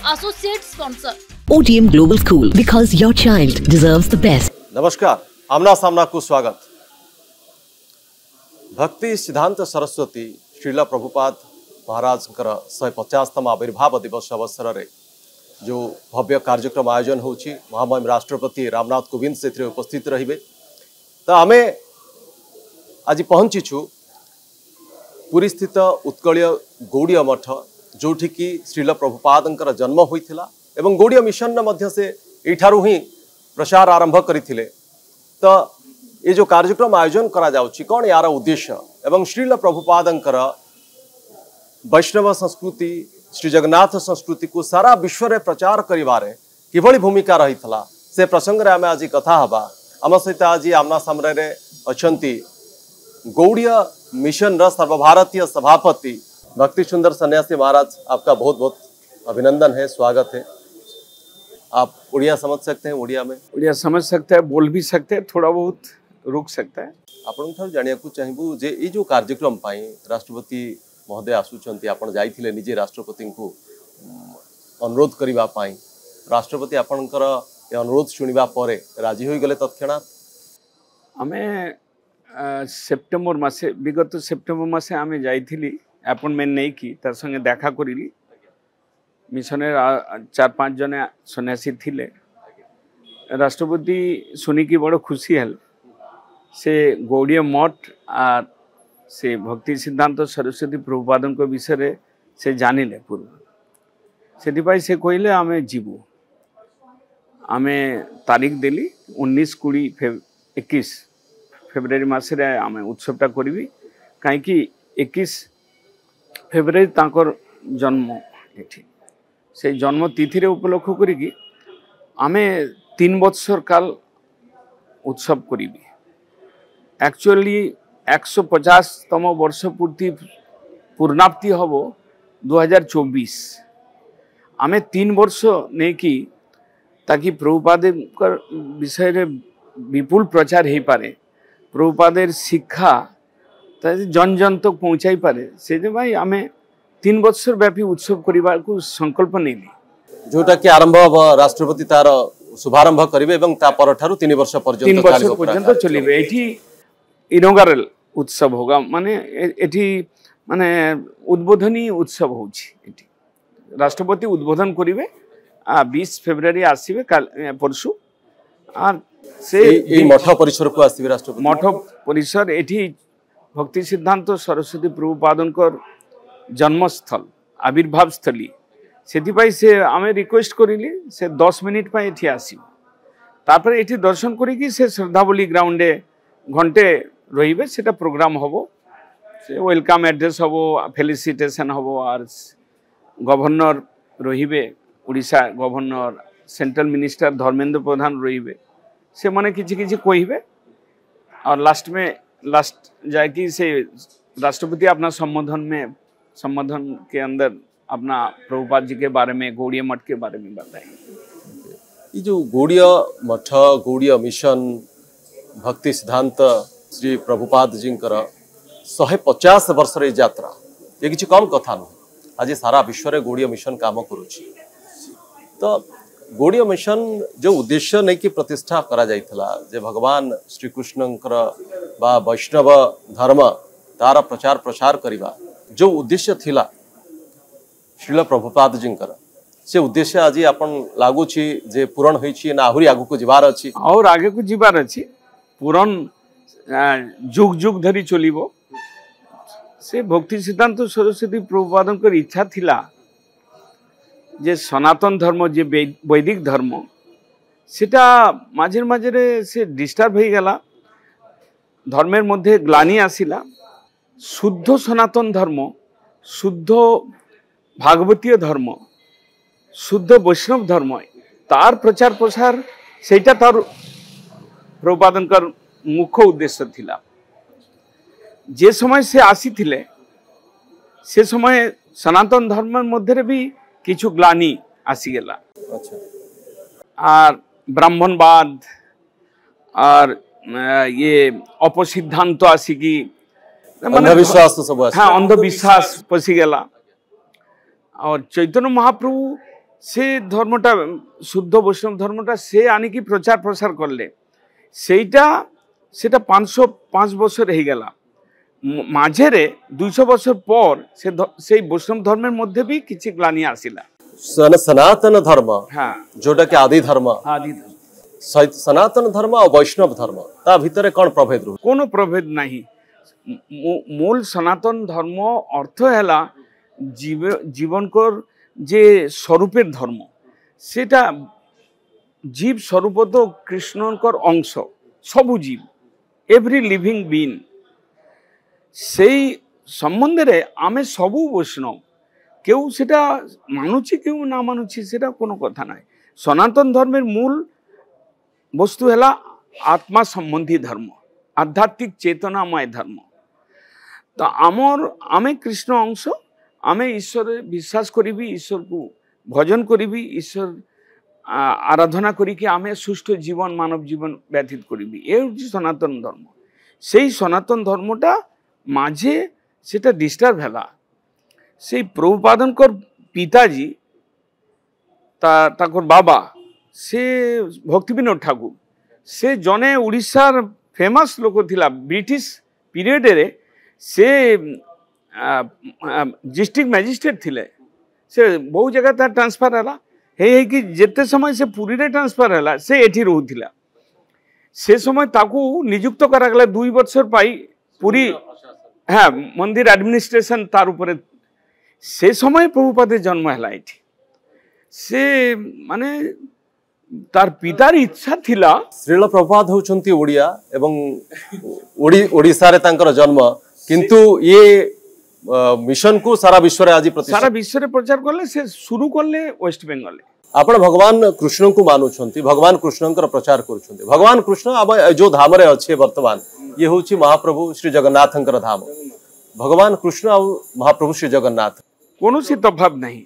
Associate sponsor OTM Global School, because your child deserves the best. नमस्कार, आमना सामना को स्वागत। भक्ति सिद्धांत सरस्वती श्रीला प्रभुपाद महाराज 150तम आविर्भाव दिवस अवसर रे जो भव्य कार्यक्रम आयोजन होची महामहिम राष्ट्रपति रामनाथ कोविंद से उपस्थित रहिबे। तो आमे आज पहुंचीछु पुरी स्थित उत्कलीय गौड़ीय मठ जोठी की श्रील प्रभुपादंकर जन्म होइथिला एवं गौड़ीय मिशन न मध्य से एठारु ही प्रसार आरंभ करथिले। तो ये जो कार्यक्रम आयोजन करा जाउची कौन यार उद्देश्य एवं श्रील प्रभुपादंकर वैष्णव संस्कृति श्री जगन्नाथ संस्कृति को सारा विश्व रे प्रचार करिवारे किभली भूमिका रहितला से प्रसंग रे आमे आज कथा हबा। आम सहित आज आमना सामने रे अछंती गौड़ीय मिशन रा सर्वभारतीय सभापति भक्ति सुंदर सन्यासी महाराज, आपका बहुत बहुत अभिनंदन है, स्वागत है। आप उड़िया समझ सकते हैं? उड़िया समझ सकते हैं, बोल भी सकते हैं, थोड़ा बहुत रुक सकता है। आपण जानिया को चाहिबू जे ई जो कार्यक्रम पाई राष्ट्रपति महोदय आसुचंती, आपण जाइथिले निजे राष्ट्रपति को अनुरोध करिबा पाई, राष्ट्रपति आपणकर ए अनुरोध सुनिबा परे राजी होई गले तत्क्षणात? हमें सेप्टेम्बर मासे विगत सेप्टेम्बर मासे आमे जाइथिली अपॉइंटमेंट नहीं की तार संगे देखा करिली। मिशन 4-5 जन सन्यासी थिले। राष्ट्रपति सुनी की बड़ खुशी है से गौड़ीय मठ और से भक्ति सिद्धांत सरस्वती प्रभुपादन को विषय से जानिले पूर्व से कहले आमे जीवु। आमे तारीख देली 19-21 फेब्रुआरी मासरे आमे उत्सवटा करी कहीं 21 फेब्रुआरी तांकर जन्म एठी से जन्म तिथि उपलक्ष करी आमे 3 बत्सर काल उत्सव करी। एक्चुअली 150तम वर्ष पूर्ति पूर्णाप्ति हम 2024। आमे 3 वर्ष नहीं कि ताकि प्रभुपाद विषय रे विपुल प्रचार हो पारे, प्रभुपाद शिक्षा जन जन तक पहुँचाई पारे, से भाई आमे 3 बत्सर व्यापी उत्सव करने को संकल्प नहीं जोटा कि आरंभ राष्ट्रपति तार शुभारंभ करिवे एवं ता परठारु 3 वर्ष पर्यंत चलिबे। एठी इनॉग्रेल उत्सव होगा, माने एठी माने उद्बोधनी उत्सव होछि। एठी राष्ट्रपति उद्बोधन करिवे 20 फेब्रुआरी आसीबे परसु और से ए मठ परिसर को आसीबे राष्ट्रपति। मठ परिसर एठी भक्ति सिद्धांत सरस्वती प्रभुपादनकर जन्मस्थल आविर्भाव स्थली से आमे रिक्वेस्ट करिली से 10 मिनिट पे एठी आसीबे। तापर एठी दर्शन करिकी से श्रद्धावली ग्राउंडे घंटे रहिबे, सेटा प्रोग्राम हबो, से वेलकम एड्रेस हबो, फेलिसिटेशन हबो और गवर्नर रहिबे, Odisha governor, central minister Dharmendra Pradhan रहिबे, से माने किछि किछि कहिबे और लास्ट जाके से राष्ट्रपति अपना संबोधन के अंदर अपना प्रभुपाद जी के बारे में, गौड़ीय मठ के बारे में बताएंगे। ये जो गौड़ीय मठ, गौड़ीय मिशन, भक्ति सिद्धांत श्री प्रभुपाद जी 150 वर्ष रे यात्रा ये किसी कम कथा नुह। आज सारा विश्व रे गौड़ीय मिशन काम करुछि। तो गौड़ीय मिशन जो उद्देश्य नहीं कि प्रतिष्ठा करा जाइथला जे भगवान श्री कृष्णंकर बा वैष्णव धर्म तार प्रचार प्रसार करिबा जो उद्देश्य थिला श्रील प्रभुपाद जी से उद्देश्य आज आपन लागुछि जे पूरण होइछि ना आहुरी आगु को जिबार अछि और आगे को जिबार अछि। पूरण जुग जुग धरी चलिबो। से भक्ति सिद्धांत सरस्वती प्रभुपादन कर इच्छा थिला जे सनातन धर्म जे वैदिक धर्म सेटा माझे माझे से डिस्टर्ब हो गला, धर्मेर मध्य ग्लानि आसिला। शुद्ध सनातन धर्म, शुद्ध भागवतीय धर्म, शुद्ध वैष्णव धर्म तार प्रचार प्रसार सेटा तार प्रभुपादन कर मुख्य उद्देश्य थिला। जे समय से आसी थिले से समय सनातन धर्म मध्य भी किछु ग्लानि आसीगला। और ब्राह्मणवाद और ये अपसिद्धांत आसिकी अंधविश्वास तो सब हाँ अंधविश्वास पशिगला। और चैतन्य महाप्रभु से धर्मटा शुद्ध वैष्णव धर्मटा से आनिकी प्रचार प्रसार करले सेटा सेटा 505 बছর হয়ে গেল माझे 200 बছর পর से वैष्णव धर्मेर मध्य भी किछि ग्लानि आसिला सनातन धर्म हाँ जोटा कि आदि धर्म सनातन धर्म और वैष्णव धर्म ता भितर कौन प्रभेद रु कोनो प्रभेद नहीं मूल सनातन धर्म अर्थ है जीवन को जे स्वरूपेर धर्म सेटा जीव स्वरूप तो कृष्णकर अंश सबु जीव एवरी लिविंग बीइंग सेई सम्बन्धे रे आमे सबु वैष्णव केउ सेटा मानुछि केउ ना मानुछि सेटा कोनो कथा नाइ सनातन धर्मेर मूल वस्तु है आत्मा संबंधी धर्म आध्यात्मिक चेतनामय धर्म तो आमर आमे कृष्ण अंश आमे ईश्वर विश्वास करी ईश्वर को भजन करी ईश्वर आराधना करी आमे सुष्ठ जीवन मानव जीवन व्यतीत करी ए सनातन धर्म से सनातन धर्मटा माझे सेटा डिस्टर्ब है से प्रभुपादनकर पिताजी ताकर बाबा से भक्तिविनोद ठाकुर से जने उड़ीसार फेमस लोक थिला ब्रिटिश पीरियड रे से डिस्ट्रिक्ट मैजिस्ट्रेट थिले से बहु जगह तार ट्रांसफर है कि जेते समय से पुरी रे ट्रांसफर है से एठी रहूथिला से समय ताकू नियुक्त करागला 2 बছর पाई पूरी हाँ मंदिर एडमिनिस्ट्रेशन तार ऊपर से समय प्रभुपाद जन्म है एठी से माने तार पितार इच्छा थिला श्रील प्रभुपाद होचंती ओडिया एवं ओडिसा रे तांकर जन्म किंतु ये मिशन को सारा विश्व रे आज सारा विश्व रे प्रचार करले से शुरू करले वेस्ट बेंगल आपण भगवान कृष्ण को मानुछंती भगवान कृष्णकर प्रचार करूछंती भगवान कृष्ण अब जो धाम रे अच्छे वर्तमान ये होची महाप्रभु श्री जगन्नाथंकर धाम भगवान कृष्ण और महाप्रभु श्री जगन्नाथ कोनो सी तफात नहीं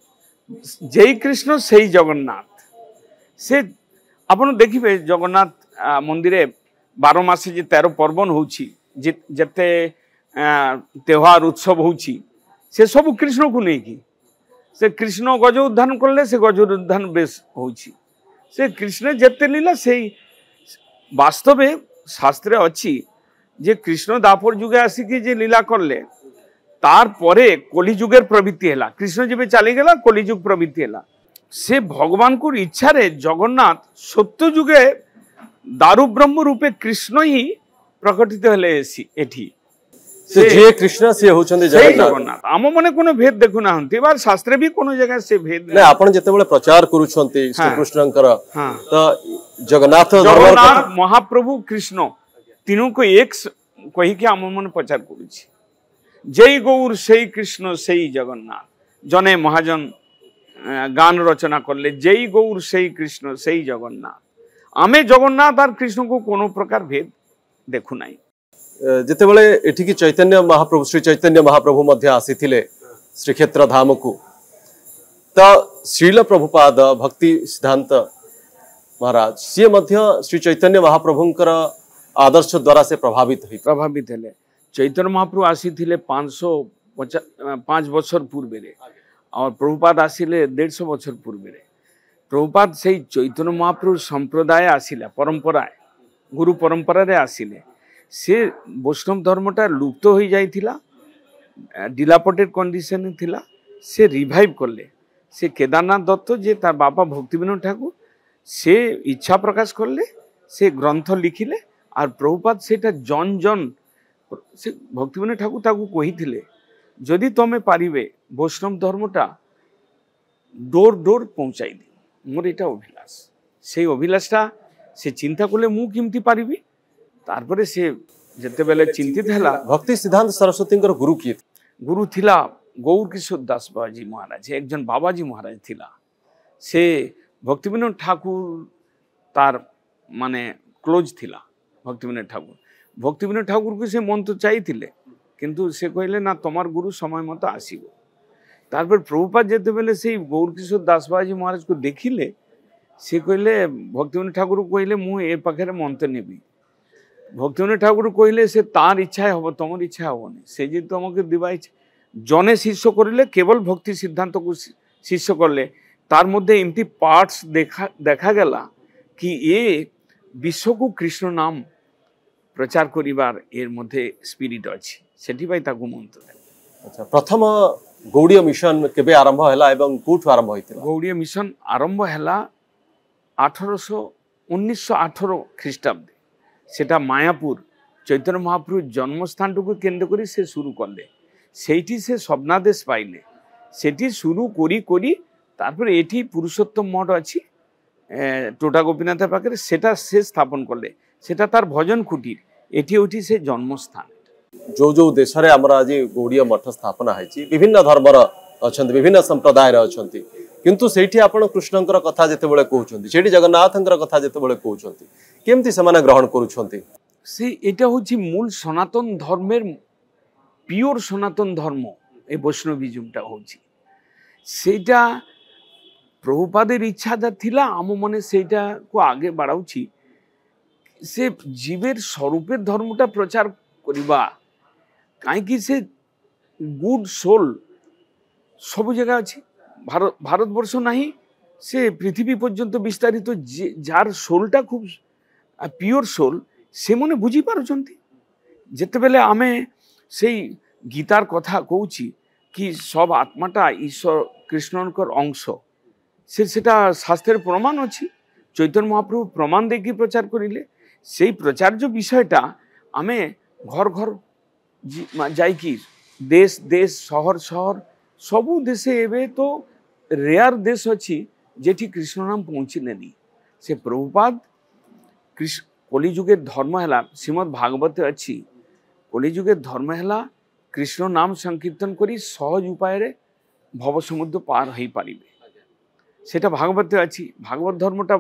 जय कृष्ण सही जगन्नाथ से आपण देखिबे जगन्नाथ मंदिर 12 मास जे 13 पर्वन होची जते त्योहार उत्सव होची से सब कृष्ण को नहीं की से कृष्ण गज उद्धान करले से गज उद्धान बेस होची से कृष्ण जते लीला से वास्तवे शास्त्रे अच्छी जे कृष्ण दापर जुगे आसिकी जे लीला करले तार परे कलिजुगेर प्रवृत्ति है कृष्ण जब चली गला कलिजुग प्रवृत्ति है से भगवान को इच्छा रे जगन्नाथ सत्य जुगे दारु ब्रह्म रूपे कृष्ण ही प्रकटित हेले एठी से जे कृष्ण से होचंदी जगन्नाथ आम मने कोनो भेद देखु ना हंती बार शास्त्र भी कोनो जगह से भेद नै आपण जते बेले प्रचार करूछंती श्री कृष्णकर तो जगन्नाथ महाप्रभु कृष्ण तीनों को एक कही के आम मन प्रचार करूछि जय गौर सही कृष्ण सही जगन्नाथ जने महाजन गान रचना करले जय गौर सही कृष्ण सही जगन्नाथ आमे जगन्नाथ और कृष्ण को कोनो प्रकार भेद देखु नाही जिते बळे एठी की चैतन्य महाप्रभु श्री चैतन्य महाप्रभु मध्य आसीथिले श्रीक्षेत्र धाम को तो श्रील प्रभुपाद भक्ति सिद्धांत महाराज सी मध्य श्री चैतन्य महाप्रभुंकर आदर्श द्वारा से प्रभावित हेले चैतन्य महाप्रभु आसीथिले 505 बছর पूर्व और प्रभुपाद आसिले 150 बছর पूर्व प्रभुपाद से चैतन्य महाप्रभु संप्रदाय आसिला परंपरा गुरु परंपरा रे आसिले से वैष्णव धर्मटा लुप्त हो जाइथिला डिलापोटेड कंडीशन थिला से रिवाइव करले से केदारनाथ दत्त जे तार बापा भक्तिविनोद ठाकुर से इच्छा प्रकाश करले से ग्रंथ लिखिले और प्रभुपाद सेटा जन जन से भक्तिविनोद ठाकुर ताकू कहिथिले जदि तमे पारिबे वैष्णव धर्मटा डोर डोर पहुंचाई दे मोर एटा अभिलाष से अभिलाषटा से चिंता करले मु किमती पारिबी तारपरे से जते बेले चिंतित हला भक्ति सिद्धांत सरस्वती गुरु किए गुरु थिला गौर किशोर दास बाबाजी महाराज एक जन बाबाजी महाराज थिला से भक्तिविनोद ठाकुर तार माने क्लोज थिला भक्तिविनोद ठाकुर को से मन तो चाहिए किंतु से कहले ना तमार गुरु समय मत आसीबो तारपर प्रभुपाद जते बेले से गौर किशोर दास बाबाजी महाराज को देखिले से कहले भक्तिविनोद ठाकुर कहले मु ए पाखरे मनते नेबी भक्तिविनोद ठाकुर कहले से तार इच्छा हम तुम इच्छा हेनी से जी तुमके दिवा इच्छा जने शिष्य करले केवल भक्ति सिद्धांत को शिष्य करले तार मध्य एमती पार्ट्स देखा गला कि ये विश्व को कृष्ण नाम प्रचार करिवार एर मध्य स्पिरिट अछि सेठी भाई ताकू मंत्र अच्छा प्रथम गौड़ीय मिशन केबे आरंभ हैला एवं कोठु आरंभ होइतिला गौड़ीय मिशन आरंभ हैला 1918 ख्रीष्टाब्दे सेटा मायापुर चैतन्य महाप्रभु जन्मस्थान को केंद्र करी से शुरू करले सेठी से स्वप्नादेश पाइले सेठी शुरू करी करी तारपर एठी पुरुषोत्तम मठ अछि टोटा गोपीनाथ पाखे सेटा से स्थापन करले सेटा तार भजन कुटीर एठी उठी से जन्मस्थान जो जो देश रे हमरा आज गौड़ीय मठ स्थापना है विभिन्न धर्मर अच्छा विभिन्न संप्रदाय अच्छा किंतु सेठी आपण कृष्णंकर कथा जेते बेले कहउछंती सेठी जगन्नाथंकर कथा जेते बेले कहउछंती केमती समाने ग्रहण करूछंती से एटा होची मूल सनातन धर्मेर पियोर सनातन धर्म ए वैष्णविज्मटा होची सेटा प्रभुपादेर इच्छा थिला आम मने सेटा को आगे बढ़ाउची से जीवेर स्वरूपेर धर्मटा प्रचार करिबा काहेकि से गुड सोल सब जगह अच्छी भारत वर्ष नहीं से पृथ्वी पर्यंत विस्तारित तो जार सोलटा खूब पियोर सोल से मने बुझी पारुचंती जेते बेले आमे से गीतार कथा कहूची कि सब आत्माटा ईश्वर कृष्णकर अंश सेटा शास्त्रेर प्रमाण अच्छी चैतन्य महाप्रभु प्रमाण देखी प्रचार करिले से प्रचार्य विषयटा आमे घर घर जाइकी देश देश शहर शहर सबू देशे एबे तो रेयर देश अच्छी जेठी कृष्ण नाम पहुँचलेनी से प्रभुपाद कलिजुगे धर्म है श्रीमद भागवत अच्छी कलिजुगे धर्म है कृष्ण नाम संकीर्तन करी सहज उपाय रे भव समुद्र पार हो पारे सेटा भागवत अच्छी भागवत धर्मटा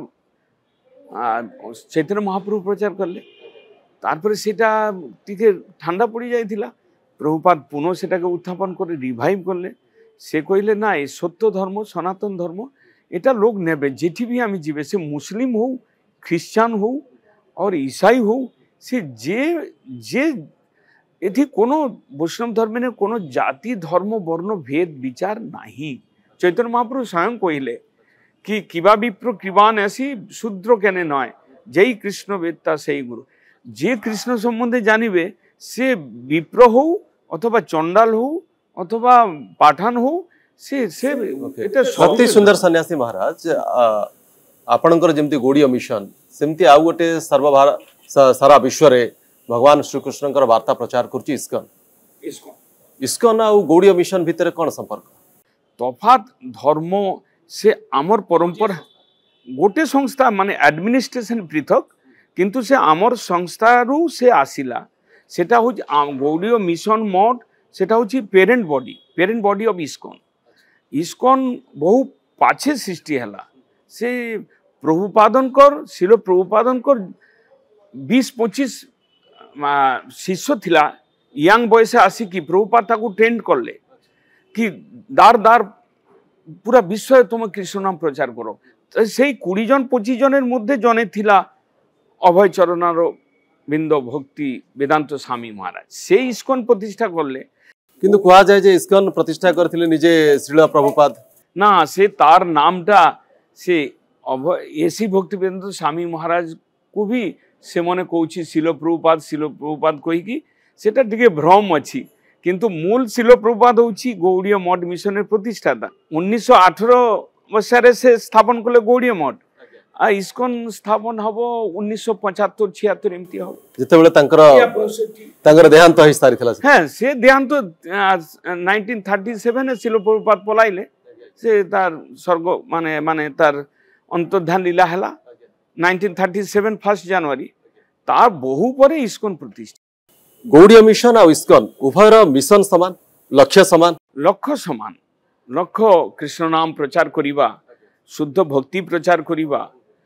चैतन्य महाप्रभु प्रचार करले तारपर सेटा टिके ठंडा पड़ी जाइथिला प्रभुपाद पुनः सेटा के उत्थापन करे रिवाइव करले से कहले ना ये सत्य धर्म सनातन धर्म एटा लोग नेबे जेठी भी आमी जीवे से मुस्लिम हो ख्रिस्टान हो और ईसाई हो से जे जे एथि कोनो वैष्णव धर्म ने कोनो जाति धर्म वर्ण भेद विचार नहीं चैतन्य महाप्रभु स्वयं कहले कि किबा विप्र कृपान ऐसी शूद्र केने नय जय कृष्ण वेत्ता से गुरु जे कृष्ण सम्बन्धे जानिबे से विप्र हो अथवा चंडाल हो अथवा पाठान हो से अति सुंदर सन्यासी महाराज आपणकर जेमती गौड़ीय मिशन सेमती आउ गोटे सर्वभार सारा विश्व रे भगवान श्रीकृष्णकर वार्ता प्रचार करुच्ची इस्कन इस्कन आउ गौड़ीय मिशन भितर कौन संपर्क तफात धर्म से आमर परंपरा गोटे संस्था माने एडमिनिस्ट्रेशन पृथक किंतु से आमर संस्था रु से आसिला सेटा हो गौड़ीय मिशन मठ सेटा होची parent body of ISKCON ISKCON बहु पाछे सृष्टि हैला से प्रभुपादनकर शिल प्रभुपादनकर 20-25 शिष्य थिला यांग बयस आसिकी प्रभुपाद ताकू ट्रेंड करले कि दार दार पूरा विश्व तुम कृष्ण नाम प्रचार करो से 20 जन 25 जনের মধ্যে জনে थिला अभय चरणार बिंद भक्ति वेदांत स्वामी महाराज से इस्कन प्रतिष्ठा करले किंतु कहा जाए जे इस्कन प्रतिष्ठा करथिले निजे श्रील प्रभुपाद ना से तार नामटा से एसी भक्ति वेदांत स्वामी महाराज को भी से मने कहूची शिल प्रभुपाद कहीकि सेटा टिके भ्रम अच्छी किंतु मूल शिल प्रभुपाद होची गौड़ीय मठ मिशन प्रतिष्ठाता 1918 मसीह से स्थापन कले गौड़ीय मठ आ इस्कन स्थापन हबो 1975-76 एमती हो जते बेले तांकर देहांत होई सारिथला हां से देहांत 1937 शिल प्रभुपाद पलाइले से तार स्वर्ग माने तार अंतर्धान लीला हला 1937 1 जनवरी तार बहु परे इस्कन प्रतिष्ठा गौड़ीय मिशन और इस्कन उभयर मिशन समान लक्ष्य समान लक्ष्य कृष्ण नाम प्रचार करिबा शुद्ध भक्ति प्रचार करिबा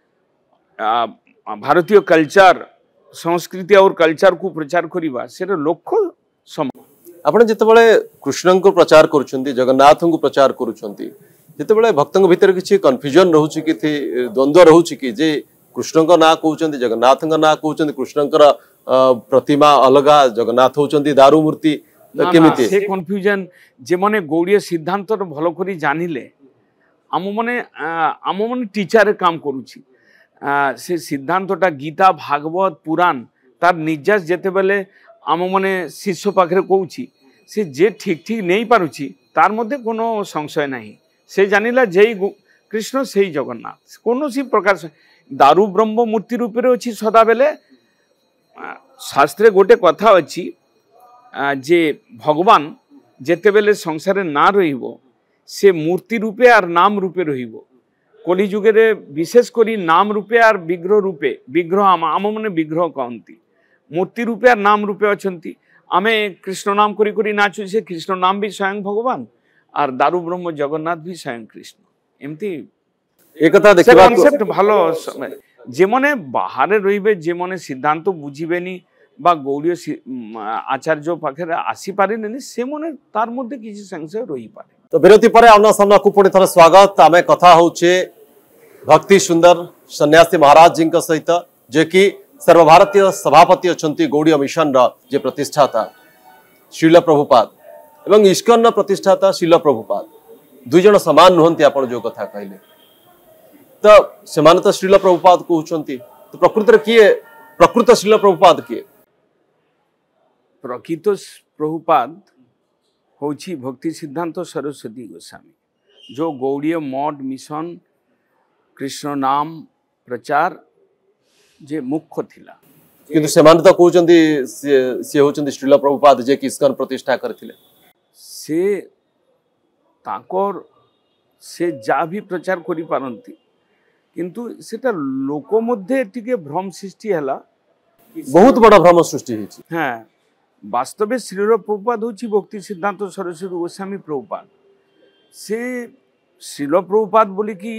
भारतीय कल्चर संस्कृति और कल्चर को प्रचार करिबा सेर लक्ष्य समान आपण जेतेबेले कृष्ण को प्रचार करूछंती जगन्नाथ को प्रचार करूछंती जेतेबेले भक्तों भीतर किछि कन्फ्यूजन रहउछि कि द्वंद्व रहउछि कि जे कृष्ण को ना कहउछंती जगन्नाथ को ना कहउछंती कृष्णकर प्रतिमा अलगा जगन्नाथ होचंती दारू मूर्ति केमिति से कन्फ्यूजन जे माने गौड़ीय सिद्धांत भलो करी जानिले आम मने टीचर काम करुछि से सिद्धांतटा गीता भागवत पुराण तार निर्यास जेते बेले आम मने शिष्य पाखे कहूँ से जे ठीक ठीक नहीं पारुछि तार मध्य कोनो संशय नहीं से जानिला जय कृष्ण से ही जगन्नाथ कौन सी प्रकार से दारु ब्रह्म मूर्ति रूपे अच्छी सदा बेले शास्त्रे गोटे कथा अच्छी जे भगवान जेते बेले संसार ना रहिबो से मूर्ति रूपे और नाम रूपे रहिबो कली जुगे रे विशेष करी नाम रूपे और विग्रह रूपे विग्रह आम मने विग्रह कहती मूर्ति रूपे और नाम रूपे अच्छी आमे कृष्ण नाम करी करी नाचु से कृष्ण नाम भी स्वयं भगवान और दारु ब्रह्म जगन्नाथ भी स्वयं कृष्ण एमती एक कथा देखिबा कॉन्सेप्ट भालो जे मने बाहर रहिबे जे मने सिद्धांत बुझिबेनी बा गौड़ीय आचार्य पाखे आसी पारेनि से मने तार मध्य किसी संशय रही पारे। तो विरति पर आमना सामना को पुणी थर स्वागत आमे कथा होचे भक्ति सुंदर सन्यासी महाराज जी सहित जे कि सर्वभारतीय सभापति अछंती गौड़ीय मिशन रा जे प्रतिष्ठाता श्रील प्रभुपाद एवं इस्कन रा प्रतिष्ठाता श्रील प्रभुपाद दुई जन समान नुहंती आपण जो कथा कहले तो सेमाने तो श्रील प्रभुपाद कहउछंती तो प्रकृत रे किए प्रकृत श्रील प्रभुपाद किए प्रकृत प्रभुपाद होची भक्ति सिद्धांत सरस्वती गोस्वामी जो गौड़ीय मठ मिशन कृष्ण नाम प्रचार जे मुख्य थिला किंतु सेमाने तो कहउछंती से होचंती श्रील प्रभुपाद जे कि इस्कन प्रतिष्ठा करथिले से ताकर से जा भी प्रचार करि पारंती किंतु सेटा लोक मध्ये टिके भ्रम सृष्टि हला बहुत बड़ा भ्रम सृष्टि हिची हाँ वास्तव श्रील प्रभुपाद होची भक्ति सिद्धांत सरस्वती गोस्वामी प्रभुपाद से श्रील प्रभुपाद बोली कि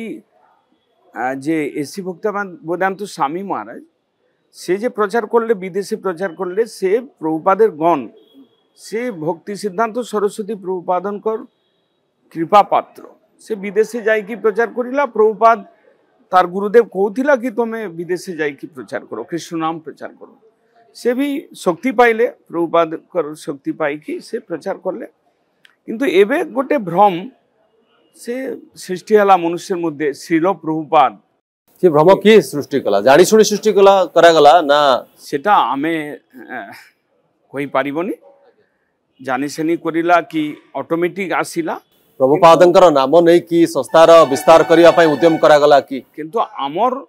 जे एसी भक्तवान वेदांत स्वामी महाराज से जे प्रचार करले विदेशे प्रचार करले से प्रभुपादेर गण से भक्ति सिद्धांत सरस्वती प्रभुपादनकर कृपा पात्र से विदेशे जाइकी प्रचार करिला प्रभुपाद तार गुरुदेव कहूला कि तुम्हें विदेशे जाइकी प्रचार करो कृष्ण नाम प्रचार करो से भी शक्ति पाइले प्रभुपाद कर शक्ति पाइकी से प्रचार करले किंतु एबे गोटे भ्रम से सृष्टि हला मनुष्य मध्य श्रील प्रभुपाद से भ्रम की सृष्टि कला जानी सुनी सृष्टि कला करा गला ना सेटा आमे कोई पारिबनी जानी सनी करिला कि ऑटोमेटिक आसिला प्रभुपादंकर नाम नहीं कि संस्थार विस्तार करिया पई उद्यम करा गला कि किंतु आमर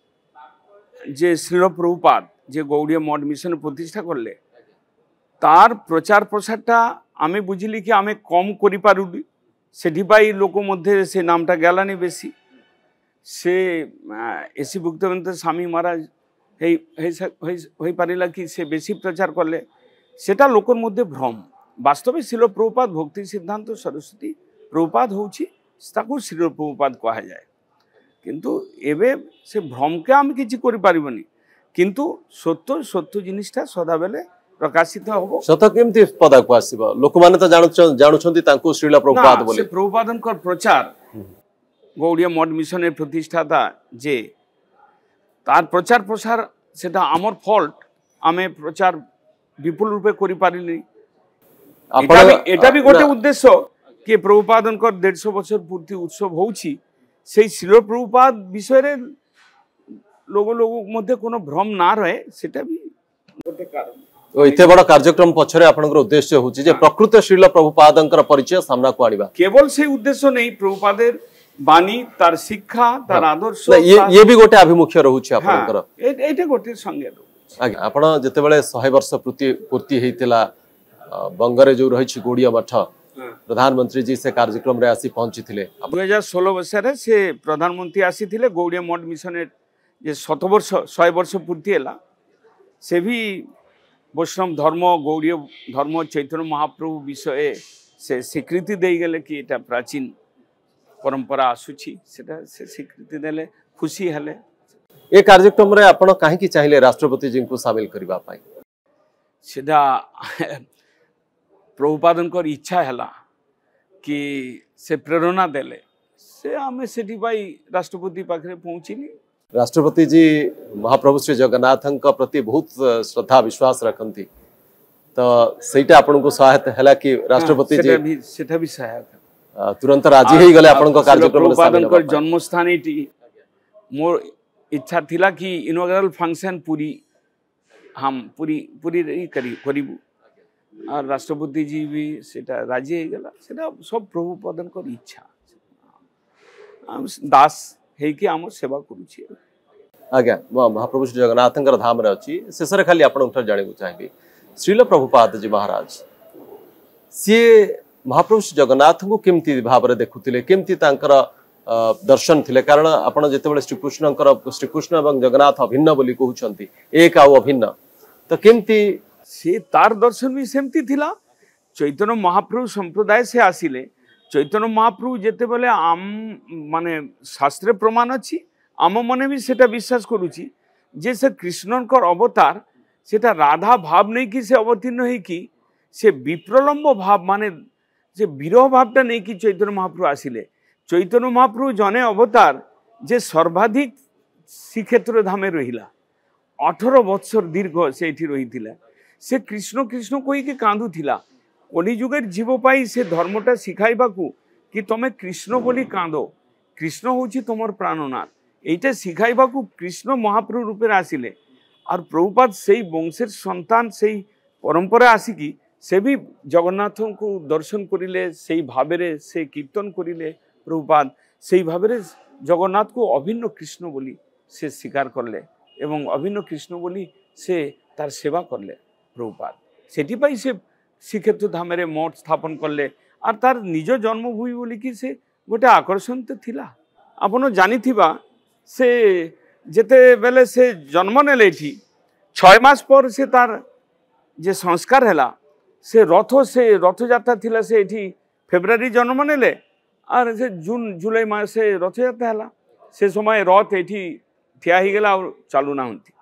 जे श्रील प्रभुपाद जे गौड़ीय मठ मिशन प्रतिष्ठा करले तार प्रचार प्रसारटा आमे बुझिली कि आमे कम करि पारुली सेठी पाई लोक मध्य से नामटा गेलानी बेसी से एसी भक्तवंत स्वामी महाराज हो पारिला कि से बेसी प्रचार करले सेटा लोकर मध्य भ्रम वास्तव श्रील प्रभुपाद भक्ति सिद्धांत सरस्वती प्रभुपाद होची ताकू श्रील प्रभुपाद कहा जाए किंतु एबे से भ्रम के आम किछि करि पारिबनी किंतु सत्य सत्य जिनिसटा सदा बेले प्रकाशित होबो सत केमती पदा को आसीबो लोक माने तो जानुछंती तांको श्रील प्रभुपाद बोले प्रभुपादनकर प्रचार गौड़ीय मठ मिशन प्रतिष्ठाता जे तार प्रचार प्रसार सेटा आमर फॉल्ट आमे प्रचार विपुल रूपे करि पारिली एटा भी गोटे उद्देश्य कि प्रभुपादनकर 150 वर्ष पूर्ति उत्सव होउछि से श्रील प्रभुपाद विषय रे लोग मध्य कोनो भ्रम ना रहे सेटा भी गोटे कारण इते बड़ा कार्यक्रम पछरे आपनकर उद्देश्य होछि जे प्रकृत श्रील प्रभुपादंकर परिचय सामना को आनिबा केवल से उद्देश्य नहीं प्रभुपादेर बानी तार शिक्षा तार आदर्श ये भी गोटे अभिमुख्य रहउछि आपनकर एटा गोटे संगे रहउछि आगे आपण जते बेले 100 वर्ष पूर्ति हेतिला बंगरे जो रहिछि गौड़ीय मठ प्रधानमंत्री जी से कार्यक्रम रे आसी पहुंची थिले 2016 वर्ष रे से प्रधानमंत्री आसी थिले गौड़ीय मठ मिशन जे 100 वर्ष पूर्ति हैला से भी वैष्णव धर्म गौड़ीय धर्म चैतन्य महाप्रभु विषय से स्वीकृति दे गले कि एटा प्राचीन परंपरा आसुची सेटा से स्वीकृति देले खुशी हले ए कार्यक्रम रे आपण काहे कि चाहिले राष्ट्रपति जी को शामिल करबा पाई सेटा प्रभुपादनकर इच्छा हैला कि से प्रेरणा देले से आमे सेठी भाई राष्ट्रपति पाखरे पहुंचीली राष्ट्रपति जी महाप्रभु श्री जगन्नाथन का प्रति बहुत श्रद्धा विश्वास रखती तो सहीटा आपन को सहायता हैला कि राष्ट्रपति जी सेटा भी सहायक तुरंत राजी हो गले आपन को कार्यक्रम में शामिल प्रभुपाद जन्म स्थान एटी मोर इच्छा थिला कि इनॉग्रेल फंक्शन पूरी हम पूरी पूरी करिबू और राष्ट्रपति जी भी सेटा राजी हो गला सेटा सब प्रभुपादन को इच्छा हम दास है कि हम सेवा करूछी आज्ञा महाप्रभु श्री जगन्नाथ धाम रे अछि शेष रे खाली आपन उठर जाने को चाहिए श्रील प्रभुपाद जी महाराज सी महाप्रभु श्री जगन्नाथ को केमती भाव रे देखुतिले केमती तांकर दर्शन थिले कारण आपण जेतेबेले श्रीकृष्ण एवं जगन्नाथ अभिन्न बोली कहउछंती एक आउ अभिन्न तो केमती से तार दर्शन भी सेमती थिला चैतन्य महाप्रभु संप्रदाय से आसिले चैतन्य महाप्रभु जेतेबेले आम माने शास्त्र प्रमाण अछि आम मने भी सेटा विश्वास करूची जे से कृष्णकर अवतार सेटा राधा भाव नहीं कि से अवतीर्ण है कि से विप्रलम्ब भाव माने जे विरह भावटा नहीं कि चैतन्य महाप्रभु आसिले चैतन्य महाप्रभु जने अवतार जे सर्वाधिक श्रीक्षेत्र धामे रहिला 18 बत्सर दीर्घ से एठी रहिथिला से कृष्ण कृष्ण कही के कांदू थिला कलिजुगर जीव पाई से धर्मटा शिखाइबाकू कि तमे कृष्ण बोली कांदो कृष्ण होची तुमर प्राणनाथ एटा शिखाइबाकू कृष्ण महाप्रभु रूपे आसिले और प्रभुपाद से वंशेर संतान से परंपरा आसिकी से भी जगन्नाथ को दर्शन करिले से भावेरे से कीर्तन करिले प्रभुपाद से भावेरे जगन्नाथ को अभिन्न कृष्ण बोली से स्वीकार करले एवं अभिन्न कृष्ण बोली से तार सेवा करले प्रभुपाद सेठी से श्रीक्षेत्र धामेरे मठ स्थापन करले और तार निज जन्मभूमि बोली कि से गोटे आकर्षण तो थिला आपण जानिथिबा से जेते बेले से जन्म नेले एठी 6 मास पर से तार जे संस्कार हैला से रथ यात्रा थिला से एठी फेब्रुआरी जन्म नेले और से जून जुलाई मास से रथ यात्रा हैला से समय रथ एठी ठिया ही गेला और चालू ना होती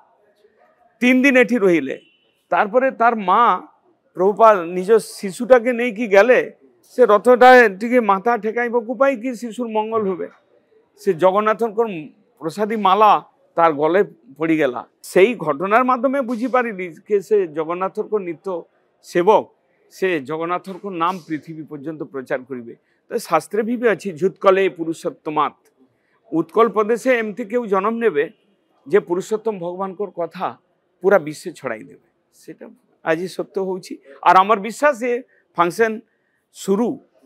3 दिन एठी रहिले तारपरे तार माँ प्रभुपाद निज शिशुटा के नहीं कि गले से रथटा टिके माथा ठेकाइबकु पाई कि शिशुर मंगल हुए से जगन्नाथ प्रसादी माला तार गले पड़ी गला से ही घटनार माध्यमे बुझी पारिली कि से जगन्नाथ को नित्य सेवक से जगन्नाथ को नाम पृथ्वी पर्यंत प्रचार करेंगे तो शास्त्रे भी अच्छी झुत्कले पुरुषोत्तमात् उत्कल प्रदेशे एमती केउ जन्म नेबे जे पुरुषोत्तम भगवान को कथा पूरा विश्व छड़ाई देवे सेटा आज सत्य होउछि और आमर विश्वास ये फंक्शन शुरू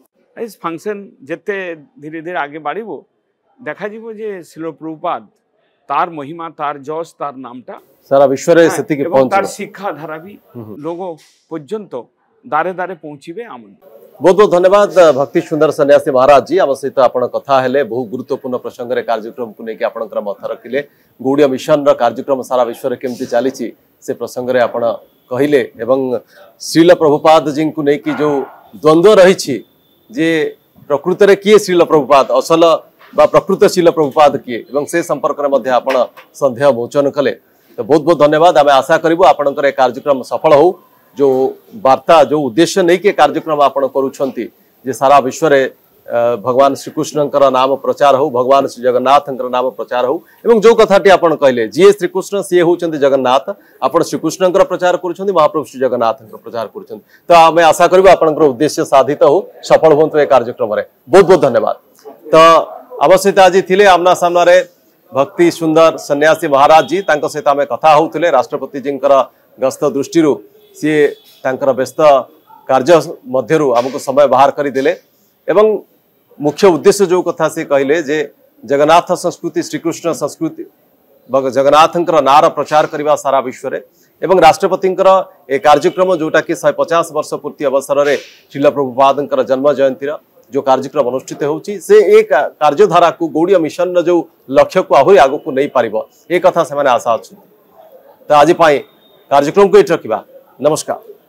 इस फंक्शन जेते धीरे धीरे आगे बढ़िबो देखा जीवो जे श्रील प्रभुपाद तार महिमा तार जस तार नामटा सारा विश्व रे सेति के पहुंच तार शिक्षा धारा भी लोगों पर्यंत दारे दारे पहुँचे आम बहुत बहुत धन्यवाद भक्ति सुंदर सन्यासी महाराज जी आम सहित आप कथा हेले बहु गुरुत्वपूर्ण प्रसंग रे कार्यक्रम को लेकिन आपनकर मत रखिले गौड़ीय मिशन रो कार्यक्रम सारा विश्व रे केमती चली से प्रसंग रे आपण कहिले एवं श्रील प्रभुपाद जी को लेकिन जो द्वंद्व रही जे प्रकृत रे किए श्रील प्रभुपाद असल बा प्रकृत श्रील प्रभुपाद किए एवं से संपर्क में मध्य आपण संदेह मोचन कले तो बहुत बहुत धन्यवाद आम आशा करूँ आपणकर कार्यक्रम सफल हो जो वार्ता जो उद्देश्य नहीं के कार्यक्रम आपण करुछंती जे सारा विश्व रे भगवान श्रीकृष्ण नाम प्रचार हो भगवान श्री जगन्नाथ नाम प्रचार हो एवं जो कथाटी आपण कहले जी श्रीकृष्ण सी होचंती जगन्नाथ आपण श्रीकृष्ण प्रचार करुछंती महाप्रभु श्री जगन्नाथ प्रचार करुछंती तो आम आशा करूँ आपणकर उद्देश्य साधित हो सफल होंतु ए कार्यक्रम रे बहुत बहुत धन्यवाद तो आम सहित आज थिले आमना सामना रे भक्ति सुंदर सन्यासी महाराज जी तांको सहित आम कथा होउथिले राष्ट्रपति जी गस्त दृष्टि सी तांकर व्यस्त कार्य मध्यरु आमको समय बाहर करदेले एवं मुख्य उद्देश्य जो कथा से कहले जे जगन्नाथ संस्कृति श्रीकृष्ण संस्कृति जगन्नाथंकर नार प्रचार करने सारा विश्व रे एवं राष्ट्रपतिंकर ए कार्यक्रम जोटा कि 150 वर्ष पूर्ति अवसर रे श्रील प्रभुपादंकर जन्म जयंती जो कार्यक्रम अनुष्ठित होउची से एक कार्यधारा को गौड़ीय मिशन जो लक्ष्य को आहरी आगो को नहीं पारिबो ए कथा से माने आशा अछि तो आज कार्यक्रम को एट रखिबा नमस्कार।